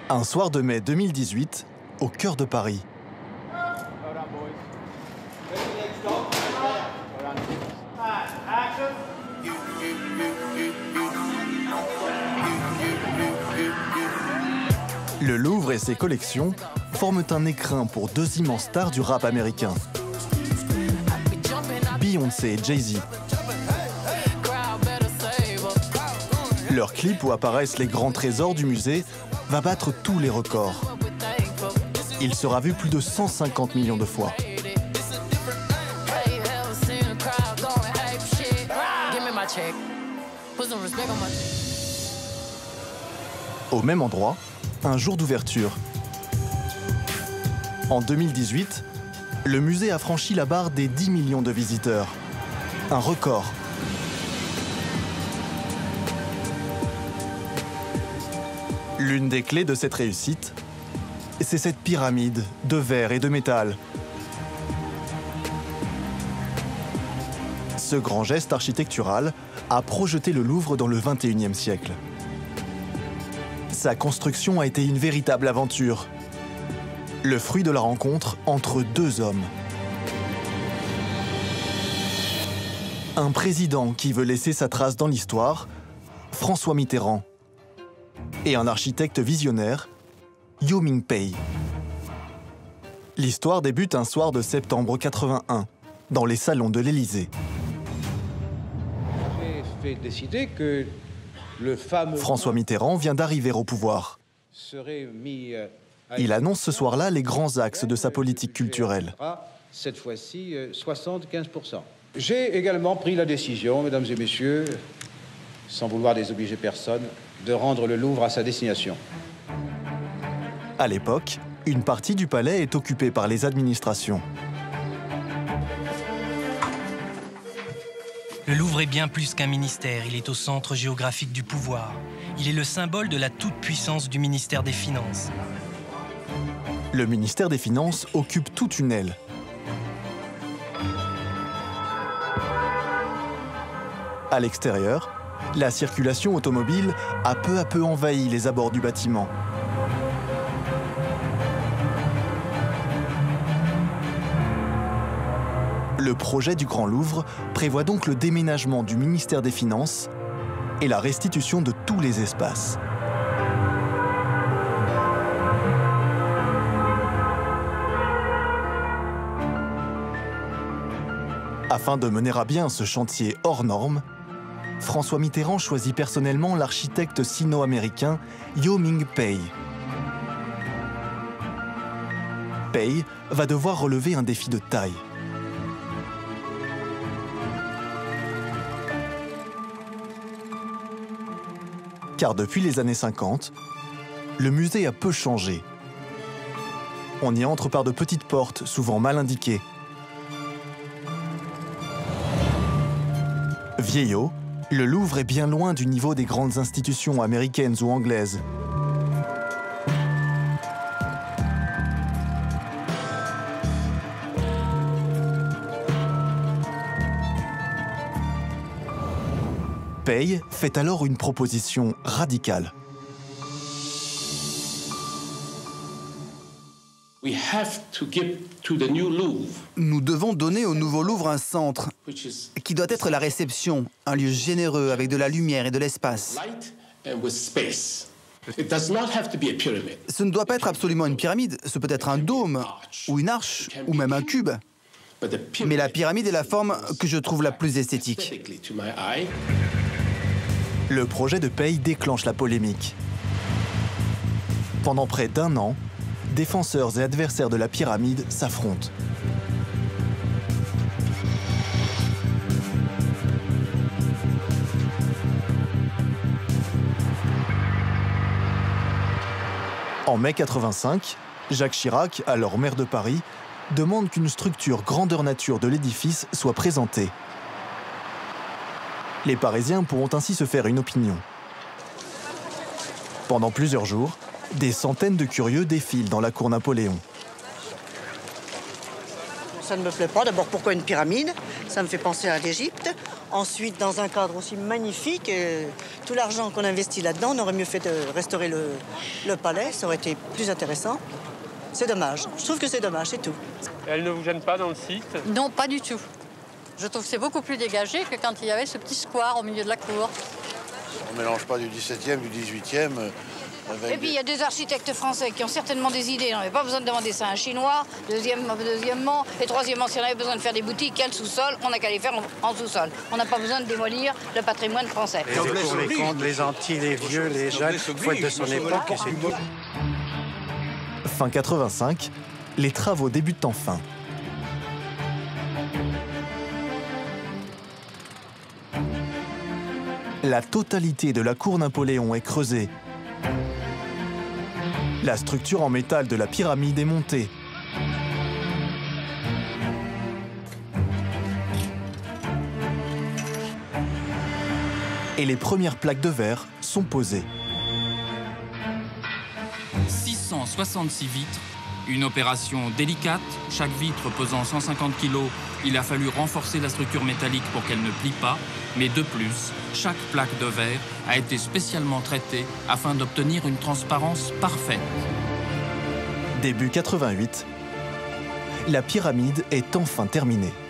Un soir de mai 2018, au cœur de Paris. Le Louvre et ses collections forment un écrin pour deux immenses stars du rap américain, Beyoncé et Jay-Z. Leur clip où apparaissent les grands trésors du musée va battre tous les records. Il sera vu plus de 150 millions de fois. Au même endroit, un jour d'ouverture. En 2018, le musée a franchi la barre des 10 millions de visiteurs. Un record. L'une des clés de cette réussite, c'est cette pyramide de verre et de métal. Ce grand geste architectural a projeté le Louvre dans le XXIe siècle. Sa construction a été une véritable aventure. Le fruit de la rencontre entre deux hommes. Un président qui veut laisser sa trace dans l'histoire, François Mitterrand. Et un architecte visionnaire, Yo Ming-pei. L'histoire débute un soir de septembre 81, dans les salons de l'Élysée. J'ai fait décider que le fameux François Mitterrand vient d'arriver au pouvoir. serait mis Il annonce ce soir-là les grands axes de sa politique culturelle. Cette fois-ci, 75%. J'ai également pris la décision, mesdames et messieurs, sans vouloir désobliger personne, de rendre le Louvre à sa destination. À l'époque, une partie du palais est occupée par les administrations. Le Louvre est bien plus qu'un ministère, il est au centre géographique du pouvoir. Il est le symbole de la toute-puissance du ministère des Finances. Le ministère des Finances occupe toute une aile. À l'extérieur, la circulation automobile a peu à peu envahi les abords du bâtiment. Le projet du Grand Louvre prévoit donc le déménagement du ministère des Finances et la restitution de tous les espaces. Afin de mener à bien ce chantier hors norme, François Mitterrand choisit personnellement l'architecte sino-américain Yo Ming-pei. Pei va devoir relever un défi de taille. Car depuis les années 50, le musée a peu changé. On y entre par de petites portes, souvent mal indiquées. Vieillot, le Louvre est bien loin du niveau des grandes institutions américaines ou anglaises. Pei fait alors une proposition radicale. Nous devons donner au nouveau Louvre un centre qui doit être la réception, un lieu généreux avec de la lumière et de l'espace. Ce ne doit pas être absolument une pyramide, ce peut être un dôme, ou une arche, ou même un cube. Mais la pyramide est la forme que je trouve la plus esthétique. Le projet de Pei déclenche la polémique. Pendant près d'un an, défenseurs et adversaires de la pyramide s'affrontent. En mai 85, Jacques Chirac, alors maire de Paris, demande qu'une structure grandeur nature de l'édifice soit présentée. Les Parisiens pourront ainsi se faire une opinion. Pendant plusieurs jours, des centaines de curieux défilent dans la cour Napoléon. Ça ne me plaît pas. D'abord, pourquoi une pyramide? Ça me fait penser à l'Égypte. Ensuite, dans un cadre aussi magnifique, tout l'argent qu'on investit là-dedans, on aurait mieux fait de restaurer le palais, ça aurait été plus intéressant. C'est dommage. Je trouve que c'est dommage, c'est tout. Elle ne vous gêne pas dans le site? Non, pas du tout. Je trouve que c'est beaucoup plus dégagé que quand il y avait ce petit square au milieu de la cour. On ne mélange pas du 17e, du 18e. Et puis il y a des architectes français qui ont certainement des idées. On n'avait pas besoin de demander ça à un Chinois. Deuxièmement, et troisièmement, si on avait besoin de faire des boutiques, il y a le sous-sol, on n'a qu'à les faire en sous-sol. On n'a pas besoin de démolir le patrimoine français. Pour les comptes, les Antilles, les vieux, les jeunes, faut être de son époque et c'est tout. Fin 85, les travaux débutent enfin. La totalité de la cour Napoléon est creusée. La structure en métal de la pyramide est montée. Et les premières plaques de verre sont posées. 666 vitres, une opération délicate, chaque vitre pesant 150 kg. Il a fallu renforcer la structure métallique pour qu'elle ne plie pas, mais de plus, chaque plaque de verre a été spécialement traitée afin d'obtenir une transparence parfaite. Début 88, la pyramide est enfin terminée.